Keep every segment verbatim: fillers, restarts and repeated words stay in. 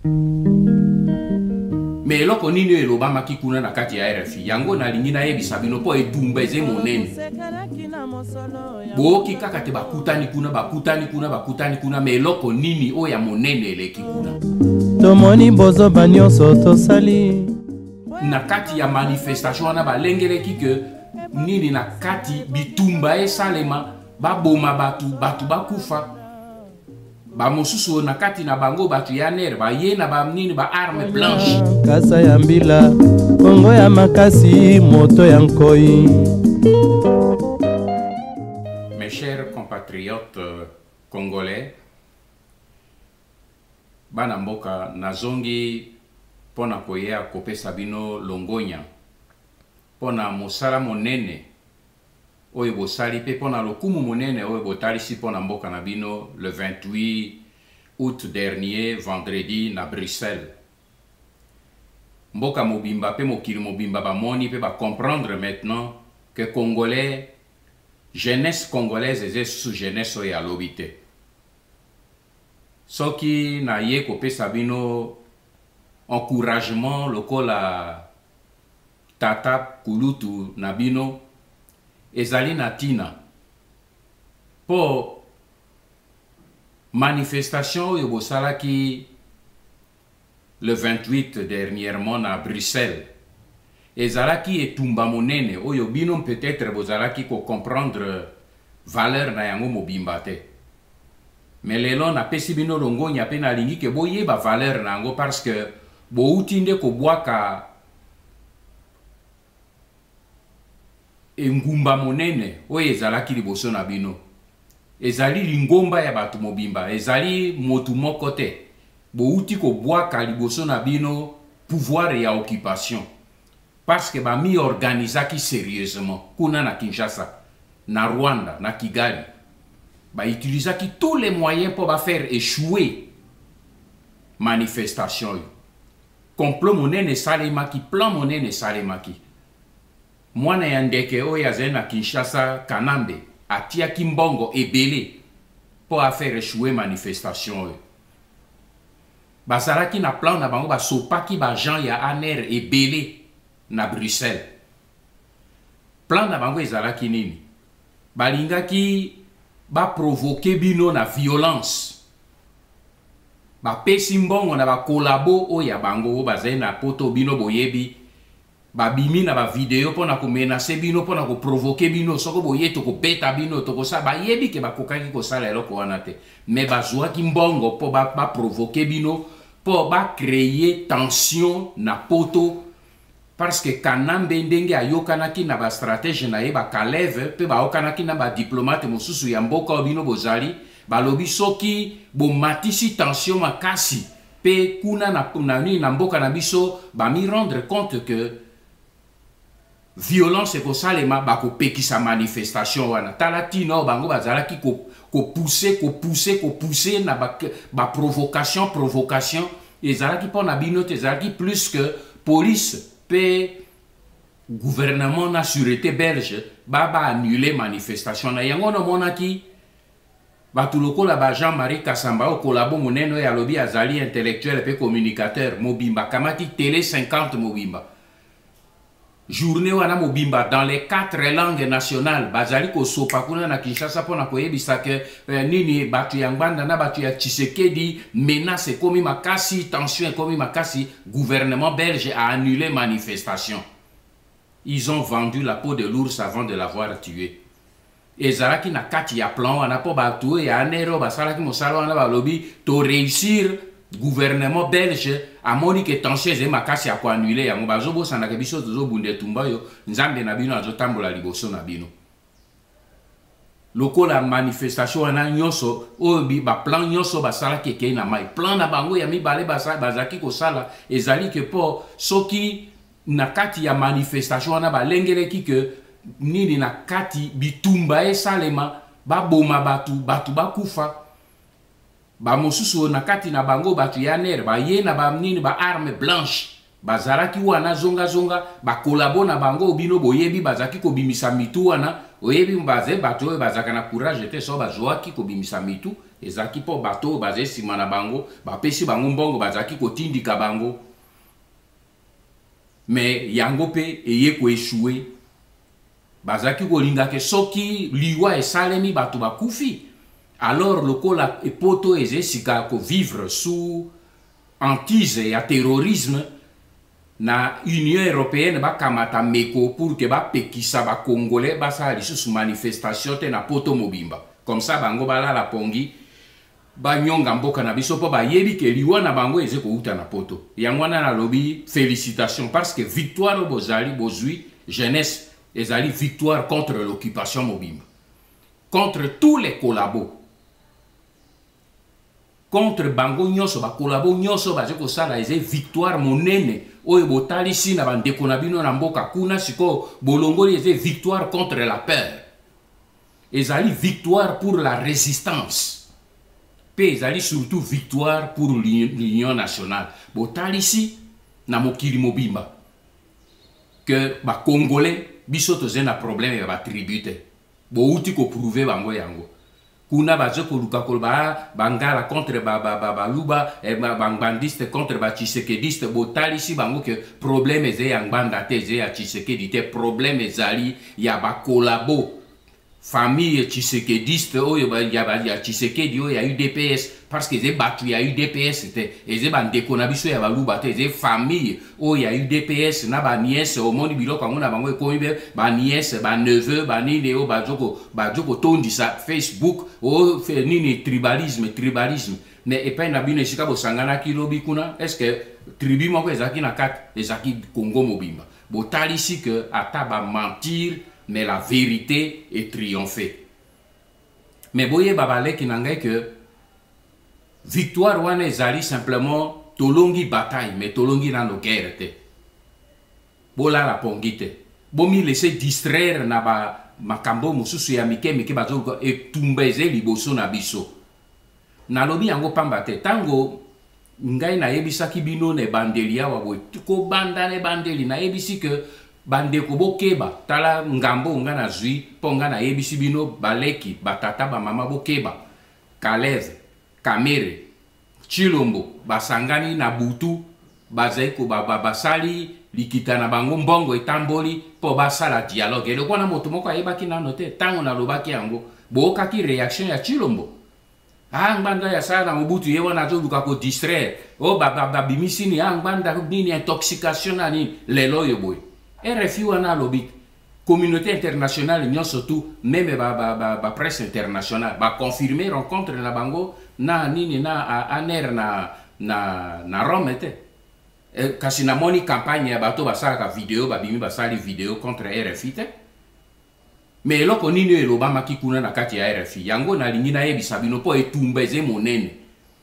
Mais eloko nini elobama ki kuna na kati ya R F I yango nalingi nayebisa bino po etumba eze monene boki kaka te bakutani kuna bakutani kuna bakutani kuna mais eloko nini oyo ya monene eleki kuna tomoni bozoba nyonso tosali na kati ya manifestation wana balengeleki ke nini na kati bitumba esalema baboma batu batu bakufa ba mosusu na kati na bango batu ya ner ba ye na ba nini ba arme blanche kasa ya mbila kongo ya makasi moto ya nkoi. Mes chers compatriotes euh, congolais, bana mboka nazongi pona koyea kopesa bino longonya pona mosala monene oyo bosali pe pona lokumu monene oyo botalisi pona mboka na bino le vingt-huit août dernier vendredi na Bruxelles. Mboka mobimba pe mokili mobimba bamoni pe ba comprendre maintenant que congolais jeunesse congolaise eze sous jeunesse oyo alobi te. Soki na ye kopesa bino encouragement lokola tata kulutu na bino ezali na tina po manifestation oyo bosalaki le vingt-huit dernièrement na Bruxelles ezalaki etumba monene oyo bino peut-être bozalaki ko comprendre valeur na yango mobimba te. Mais lelo na pesi bino longonya pe na lingi ke boyeba valeur na yango parce que bouti nde ko bwaka engumba monene oyo ezalaki liboso na bino ezali lingomba ya batu mobimba ezali motu moko te bouti ko bwaka liboso na bino pouvoir ya occupation parce que ba mi organisaki sérieusement kuna na Kinshasa na Rwanda na Kigali ba utilisaki tous les moyens pour ba faire échouer manifestation yo. Complot monene salemaki plan monene salemaki mwana ya ndeke oyo azali na Kinshasa Kanambe atiaki mbongo ebele pour faire échouer manifestation oyo. Basalaki na plan na bango basopaki ba gens ya aner ebele na Bruxelles. Plan na bango ezalaki nini? Balingaki ba provoquer bino na violence. Ba pesi mbongo na ba kolabo oya bango bazali na poto bino boyebi. Ba bimi na ba video pona ko menacer bino pona ko provoquer bino soko boye to ko beta bino to ko sa ba yebi ke ba kokaki ko sala eloko wana te. Mais ba zwaki mbongo po ba, ba provoquer bino po ba créer tension na poto parce que Kanambe ndenge ayokanaki na ba stratégie na ye ba Kaleve pe ba okanaki na ba diplomate mosusu ya mboka bino bozali ba lobi soki bo matisi tension makasi pe kuna na na na mboka na biso ba mi rendre compte que violence ko salema ba ko pekisa manifestation wana talatino bango bazalaki ko ko pousser ko pousser ko pousser na ba, ba provocation provocation ezalaki pona bino te ezalaki plus que police pe gouvernement na sûreté belge ba ba annuler manifestation na yango no monaki batu lokola ba Jean-Marie Kassamba o kolabo moneno ya lobi azali intellectuel pe communicateur mobimba kamati télé cinquante mobimba journée wana mobimba dans les quatre langues nationales bazali ko sopa kuna na Kinshasa pona koyebisa ke eh, nini batu ya Ngbanda na batu ya Tshisekedi menace komi makasi tension komi makasi gouvernement belge a annulé manifestation. Ils ont vendu la peau de l'ours avant de l'avoir tué. Ezalaki na kati ya plan wana po batu ya anero basalaki mosala wana balobi to réussir gouvernement belge a moni que tension ze makasi ya ko annuler yango bazobo sanaka biso tozo bunde tumba yo nzambe na bino azotambola liboso na bino lokola manifestation wana nyonso obi ba plan nyonso basala keke na mai plan na bango ya mibale basala bazaki ko sala ezali ke po soki na kati ya manifestation wana balengeleki ke nini na kati bitumba esalema baboma batu batu bakufa ba mosusu na kati na bango batu ya ner ba ye na ba nini ba arme blanche bazalaki wana zonga zonga ba kolabo na bango bino boyebi bazaki ko bimisa mitu wana oyebi mbaze batu bazaka na courage te so bazwaki ko bimisa mitu ezaki po bato baze sima na bango bapesi bango mbongo bazaki kotindika bango mais yango pe eye ko échouer bazaki kolinga ke soki liwa esalemi bato bakufi alors lokola epoto eze sika ko vivre sous antise ya terrorisme na Union européenne bakamata meko pour que ba pekisa ba congolais basa lisusu manifestation te na poto mobimba comme ça bango bala la pongi ba nyonga mboka na biso po ba yebi ke liwa na bango eze ko uta na poto yangwana na lobi félicitations parce que victoire bozali bozui jeunesse ezali victoire contre l'occupation mobimba contre tous les collabos contre bango nyonso ba collabo nyonso baje ko sala eze victoire monene oyo botali si na bandeko na bino na mboka kuna siko bolongoli eze victoire contre la peur ezali victoire pour la résistance pe ezali surtout victoire pour l'union nationale botali si na mokili mobimba que ba congolais biso toze na problème ya ba tribute bo uti ko prouver bango yango kuna bazo koluka kolba bangala contre ba ba ba baluba e bangbandiste contre ba tshisekediste botali si bango que problème eze ya ngbanda te eze ya tshisekedi te problème ezali ya ba kolabo famille tshisekediste oyo ba ya ba ya tshisekedi oyo ya U D P S parce que eze batu ya U D P S te eze bandeko na biso ya baluba te eze famille oyo ya U D P S na ba nièce omoni biloko ngo na bango ekomi be ba nièce ba neveu ba nini o ba joko ba joko tondisa Facebook o fe nini tribalisme tribalisme mais epai na bino esika bosangana kilobi kuna est-ce que tribu moko ezaki na kat ezaki Congo mobimba botali si que ata ba mentir mais la vérité est triomphée mais boye babale ki nangai que victoire wana ezali simplement tolongi bataille mais tolongi nano guerre te bola la pongite bomi laisser distraire na ba makambo mususu ya mike mike bazo etumbeze liboso na biso nalobi yango pamba te tango ngai na yebisaki bino ne bandeli awa boy ko banda ne bandeli na yebisi que bandeko bokeba tala ngambo nga na zui ponga na yebisi bino baleki batata ba mama bokeba Kalez Kamere Chilombo basangani na butu bazeko baba basali likita na bango mbongo etamboli po basala dialogue eloko na moto moko ayebaki nano te tango na lobaki yango bokaki réaction ya Chilombo ah ngbanda ya sala mobutu ye wana zo luka ko distraire o baba babimisi ni ah ngbanda nini intoxication na ni lelo yo boy R F I wana lobi communauté internationale nyon surtout même ba ba ba, ba presse internationale ba confirmer rencontre na bango na nini na aner na na na Rome te e, kasi na moni campagne ya bato basala ka video babimi basali video contre R F I te mais eloko nini elobama kikuna na kati ya R F I yango na lingi na yebisa bino po etumbeze monene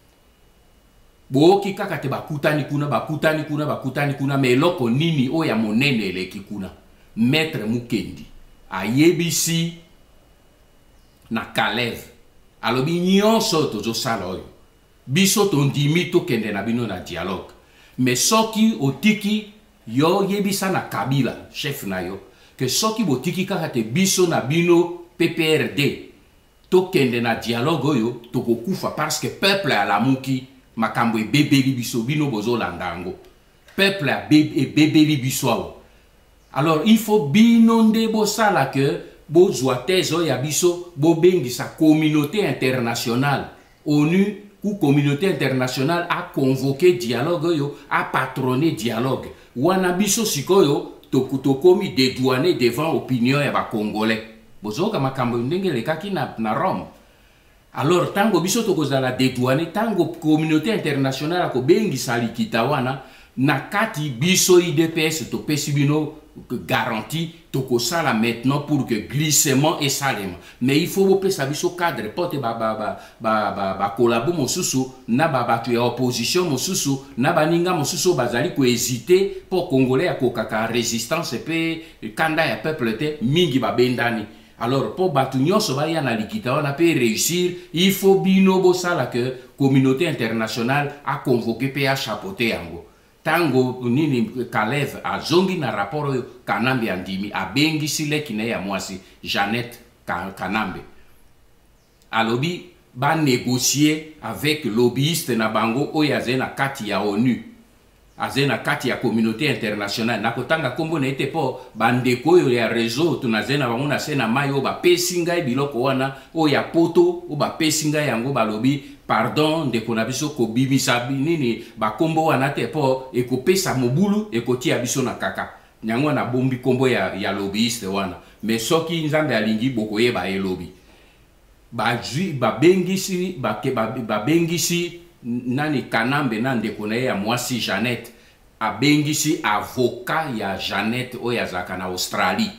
boki kaka te bakutani kuna bakutani kuna bakutani kuna mais eloko nini oya monene eleki kuna Maître Mukendi ayebisi na Kalev alobi nyonso tozosala oyo biso tondimi tokende na bino na dialogue mais soki otiki yo yebisa na Kabila chef na yo que soki botiki kaka te biso na bino P P R D tokende na dialogue oyo tokokufa parce que peuple alamuki makambo ebebeli biso bino bozolanda yango peuple ebebeli biso awo alors il faut bino nde bosala que bozwa tezo ya biso bobengisa communauté internationale ONU ou communauté internationale a convoqué dialogue yo a patronné dialogue wana biso sikoyo tokutokomi dédouané devant opinion ya ba congolais bozoka makambo ndenge lekaki na, na Rome alors tango biso tokozala dédouané tango communauté internationale ko bengisa likita wana na kati biso I D P S to pesi bino garantie tokosala maintenant pour que glissement et salem mais il faut pesa biso cadre pote ba ba ba ba ba, ba kolabo mosusu na ba batu ya opposition mosusu na baninga mosusu bazali ko hésiter pour congolais ya kokaka résistance pe kanda ya peuple te mingi ba bendani alors pour batu nyonso ba ya na likita wana pe réussir il faut bino bosala que communauté internationale a convoqué pe a chapeauter yango tango nini Kalev azongi na rapport oyo Kanambe andimi abengisi leki na ya mwasi Jeannette Kanambe alobi ba négocier avec lobbyiste na bango oyo aze na kati ya ONU aze na kati ya communauté internationale na kotanga kombo na ete po bandeko oyo ya réseau tunaze na bango na se na mai oyo bapesi ngai biloko wana oyo ya poto oyo bapesi ngai yango balobi pardon ndeko na biso kobimisa nini bakombo wana te po ekopesa mobulu ekotia biso na kaka nyango na bombi kombo ya, ya lobbyiste wana mais soki nzambe alingi bokoyeba ye lobi bazwi babengisi bake babengisi nani Kanambe na ndeko na ye ya mwasi Jeannette abengisi avocat ya Jeannette oyo azalaka na Australie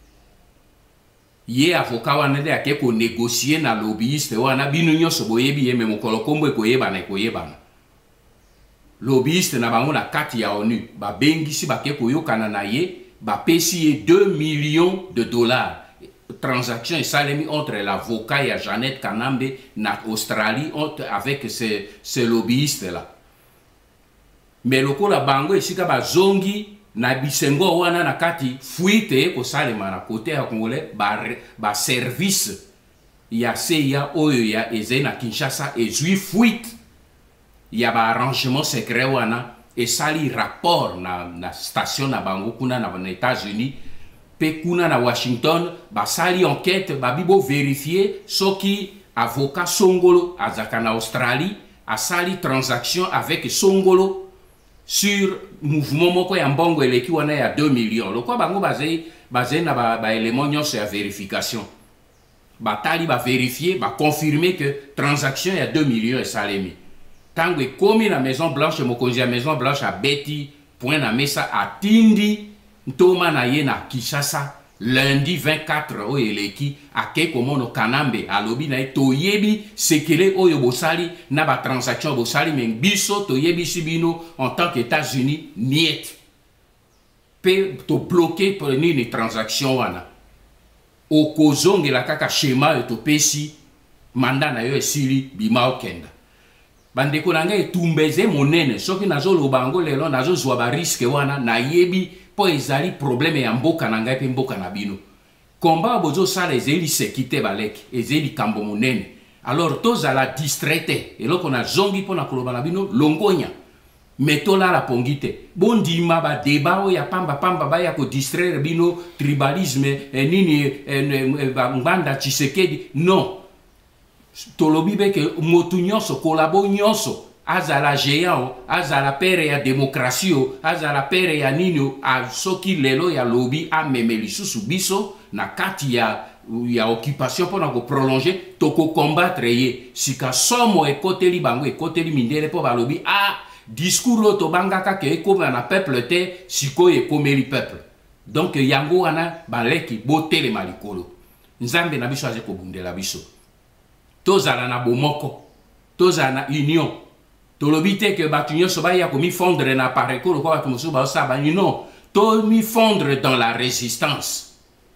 ye avocat wana nde ake ko négocier na lobbyiste wana bino nyonso boyebi ye me mokolo kombo ekoyebana ekoyebana lobbyiste na bango na kati ya ONU babengisi bake koyokana na ye bapesi ye deux millions de dollars transaction esalemi entre l'avocat ya Jeannette Kanambe na Australie avec ce, ce lobbyiste là mais lokola bango esika bazongi na bisengo wana na kati fuite ko salema na côté ya congolais ba, ba service ya C I A oyo ya eze na Kinshasa ezui fuite ya ba arrangement secret wana esali rapport na, na station na bango kuna na, na États-Unis pe kuna na Washington basali enquête babibo vérifier soki avocat Songolo azaka na Australie asali transaction avec Songolo sur mouvement moko ya mbongo eleki wana ya deux millions lokwa bango bazei bazei na ba, ba élément nyonso ya vérification batali ba vérifier ba confirmer que transaction ya deux millions esalemi tango ekomi na Maison Blanche mokonzi ya Maison Blanche abeti point na mesa atindi ntoma na ye na Kinshasa lundi vingt-quatre oyo eleki ake komono Kanambe alobi na ye toyebi sekele oyo bosali na ba transaction bosali men biso toyebisi bino en tant qu'États-Unis niet pe to bloquer pour nini transaction wana okozongela kaka schéma yo topesi manda na yo esili bima okenda bandeko na ngai etumbeze monene soki nazoloba yango lelo nazozwa ba risque wana nayebi po ezali problème ya mboka na ngai pe mboka na bino komba bozo sala ezeli sekite baleki ezeli kambo monene alors tozala distraite eloko na zongi po na koloba na bino longonya metola la pongite bondima ba débat o ya pamba pamba ba ya ko distraire bino tribalisme eh, nini eh, eh, nganda Tshisekedi non tolobi beke motu nyonso kolabo nyonso azala géant azala pere ya démocratie azala pere ya nini a soki lelo ya lobi a memeli susu biso na kati ya ya occupation pour ko prolonger toko combattre ye sika somo ekoteli bango ekoteli mindele po balobi a discours lo to bangaka ke ekoma na peuple te siko ekomeli peuple donc yango wana baleki botele malikolo nzambe na biso aze ko bundela biso tozala na bomoko tozala na union tolobi te ke batu nyonso baya komi fondre na parekolo kwa batu mosusu baosaba non to mi fondre dans la résistance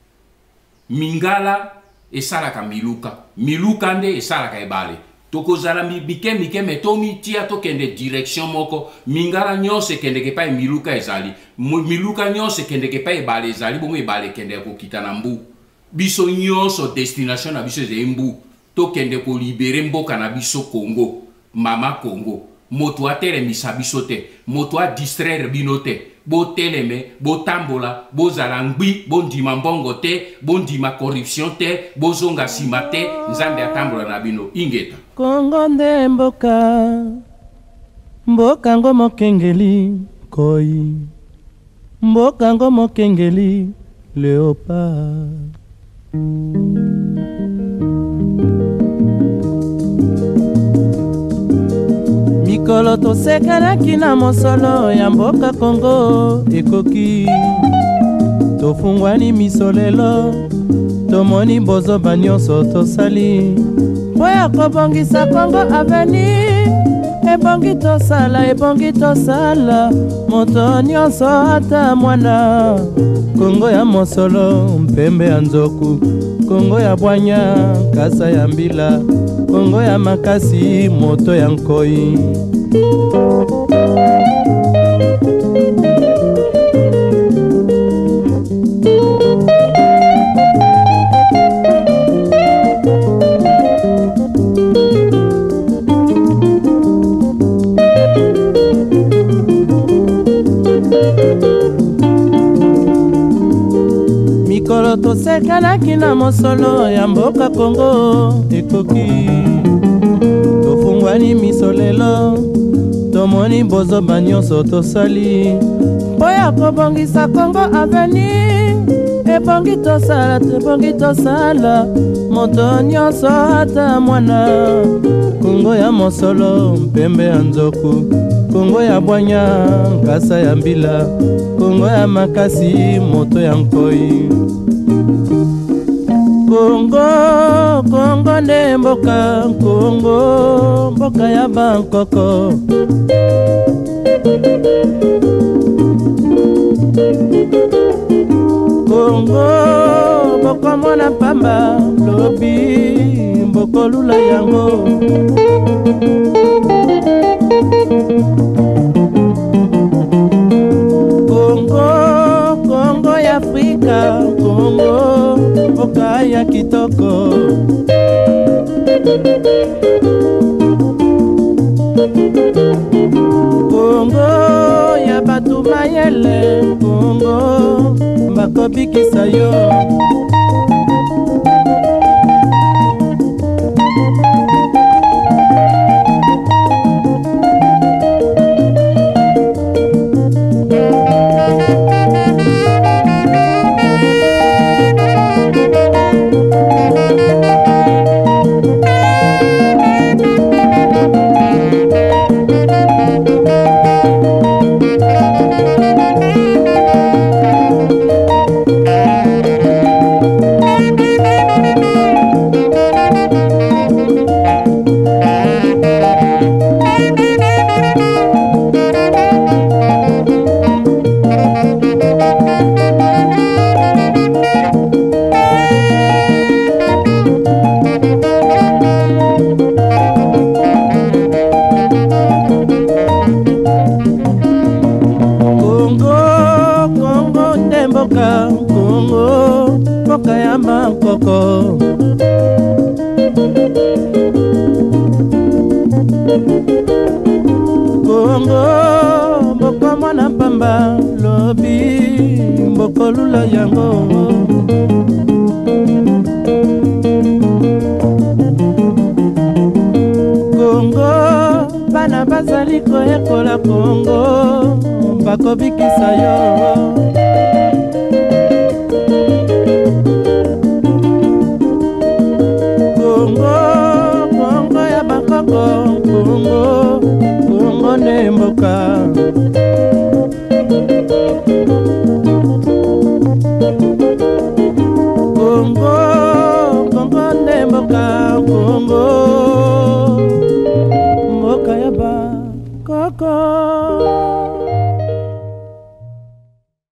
mingala esalaka miluka miluka nde esalaka ebale tokozala mike mike me tomi tia tokende direction moko mingala nyonso ekendeke pa miluka ezali miluka nyonso ekendeke pa ebale ezali bongo ebale ekende kokita na mbu biso nyonso destination na biso ezali mbu tokende ko libere mboka na biso Congo mama Congo moto atelemisa biso te moto a distraire bino te boteleme botambola bozala ngbi bondima mbongo te bondima corruption te bozonga sima te nzambe atambola na bino ingeta Congo nde mboka mboka ngo mokengeli koi mboka ngo mokengeli léopard mikolo tosekelaki na mosolo ya mboka Congo ekoki tofungwani miso lelo tomoni bozoba nyonso tosali po ya kobongisa Congo aveni ebongi tosala ebongi tosala moto nyonso ata mwana Congo ya mosolo mpembe ya nzoku Congo ya bwanya kasa ya mbila Congo ya makasi moto ya nkoi tosekanaki na mosolo ya mboka Kongo ekoki tofungwani miso lelo tomoni bozoba nyonso tosali mpo ya kobongisa Kongo Avenir ebongi tosala tebongi tosala moto nyonso ata mwana Kongo ya mosolo mpembe ya nzoku Kongo ya bwanya nkasa ya mbila Kongo ya makasi moto ya nkoi Kongo, Kongo nde mboka Kongo, mboka ya Bankoko Kongo, mboko mona pamba lobi mboko lula yango Kongo, Kongo ya Afrika Kongo, mboka ya kitoko Kongo ya batu mayele Kongo bakobikisa yo Kongo, mboka ya Bankoko Kongo, mboko mwana pamba lobi mboko lula yango Kongo, bana bazali koyekola Kongo bakobikisa yo Kongo, Kongo ne mboka Kongo, Kongo ne mboka Kongo, mboka ya Bankoko